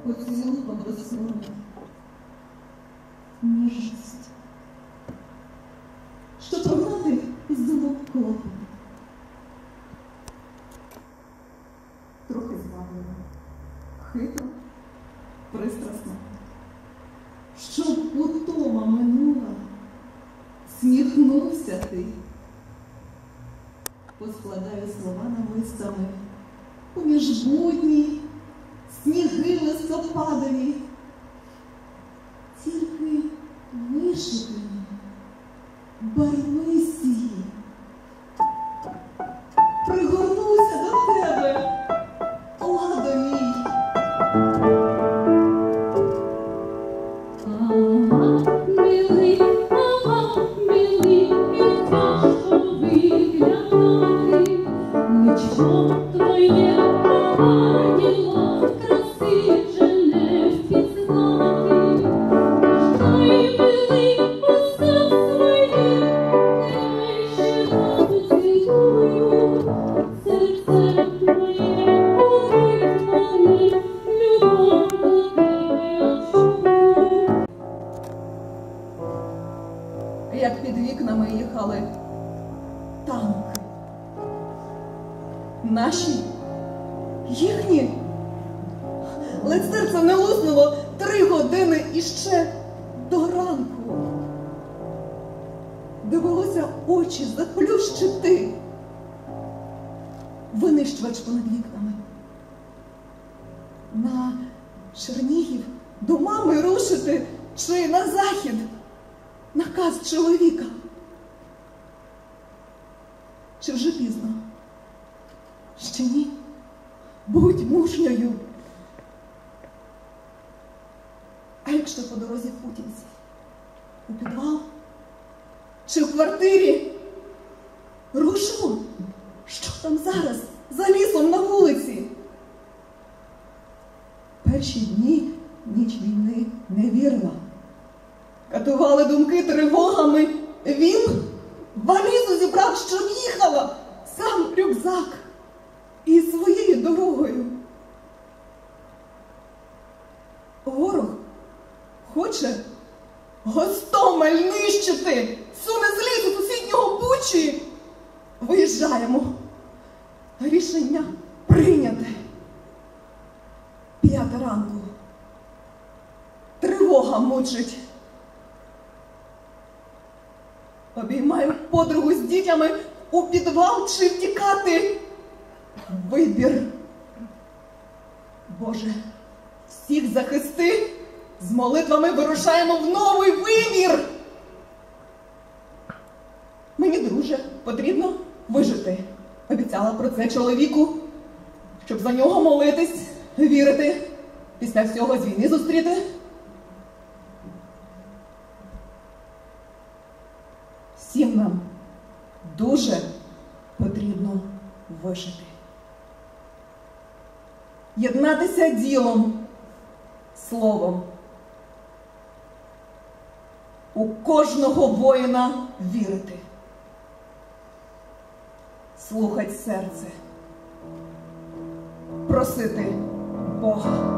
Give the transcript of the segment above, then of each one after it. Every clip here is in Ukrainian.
поцілунком розсунула. Ніжність. Щоб прогнати із думок клопоту. Трохи зваблено, хитро, пристрасно. Щоб утома минула, сміхнувся ти. Поскладаю слова намистами поміж будні, сніги листопадові. Тільки вишукані, барвисті. Пригорнуся до тебе, ладо мій. Милий, і тяжко виглядати, личко твоє проваділо, краси вже не впізнати. Хай милий постав своє, нехай ще раз поцілую, серце твоє болить мене, любов до тебе я чую. Як під вікнами їхали танки. Наші, їхні. Ледь серце не луснуло 3 години іще до ранку. Довелося очі заплющити. Винищувач понад вікнами. На Чернігів до мами рушити чи на захід? Наказ чоловіка. Чи вже пізно? Ще ні. Будь мужньою. А якщо по дорозі путінці? У підвал? Чи в квартирі? Рушимо? Що там зараз? За лісом на вулиці? Перші дні ніч війни не вірила. Катували думки тривогами. Він валізу зібрав, щоб їхала, сам рюкзак і своєю дорогою. Ворог хоче Гостомель нищити, суне з лісу сусіднього Бучі. Виїжджаємо. Рішення прийняте. 5 ранку. Тривога мучить. Обіймаю подругу з дітями, у підвал чи втікати. Вибір. Боже, всіх захисти, з молитвами вирушаємо в новий вимір. Мені, друже, потрібно вижити. Обіцяла про це чоловіку, щоб за нього молитись, вірити, після всього з війни зустріти. Всім нам дуже потрібно вижити. Єднатися ділом, словом. У кожного воїна вірити. Слухать серце. Просити Бога.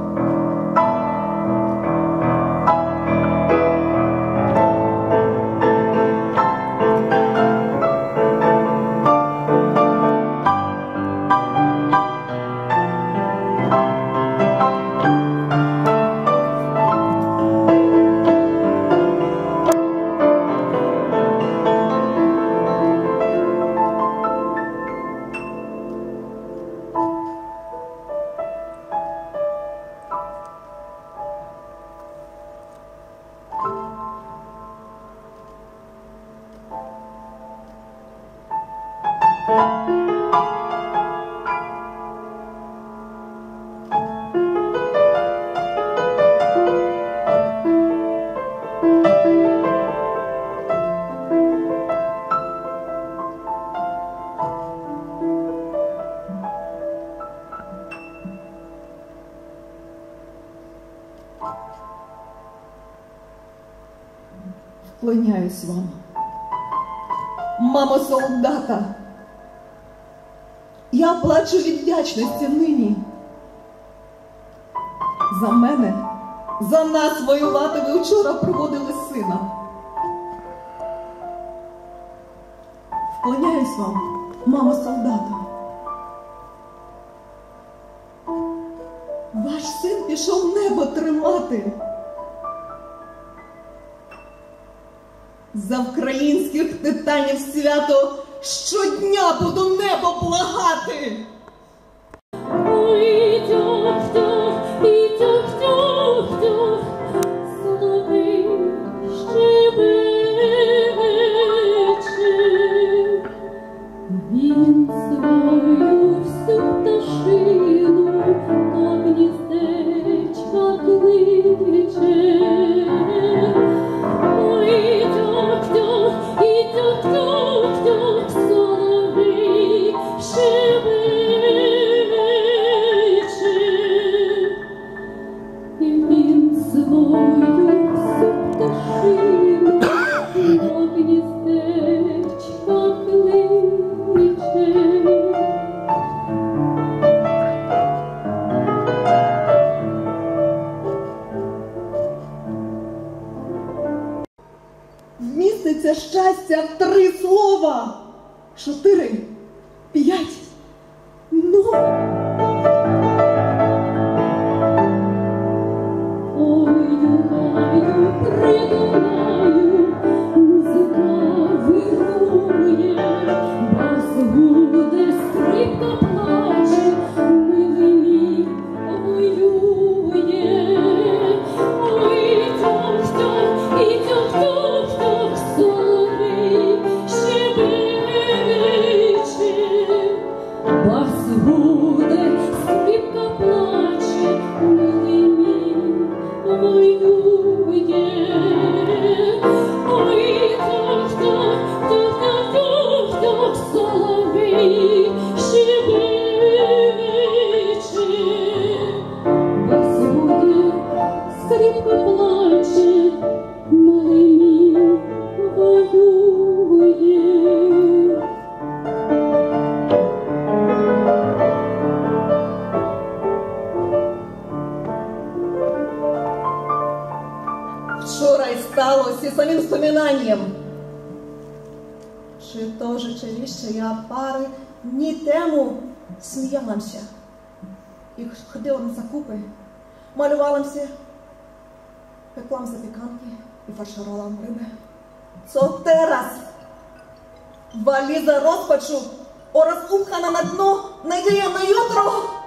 Вклоняюсь вам, мамо солдата. Я плачу від вдячності нині За мене, за нас воювати ви вчора проводили сина. Вклоняюсь вам, мамо солдата. Ваш син пішов небо тримати. За українських титанів свято щодня буду небо благати. Ой, тьох-тьох, і тьох-тьох-тьох, соловей щебече. Він свою всю пташину до гніздечка кличе. Ой, тьох-тьох, і тьох-тьох-тьох, соловей щебече. І він свою всю пташину до гніздечка кличе. Вміститься щастя в 3 слова. 4, 5, ну. Ой, Дунаю, при Дунаю, музика вирує, бас гуде, скрипка плаче, милий мій воює. Ой, тьох-тьох, і тьох-тьох-тьох, соловей щебече. Бас гуде, скрипка плаче, милий мій воює. Ой, тьох-тьох, тьох-тьох-тьох, соловей щебече. Бас гуде, скрипка плаче, милий мій воює. Вчора й сталося і самим вспоминанням. Чи то rzeczywiście я пари дні тему сміялася і ходила на закупи, малювалася, пеклам запіканки і фарширувала риби. Co teraz? Валіза розпачу oraz upchana na dno, nadzieja na jutro.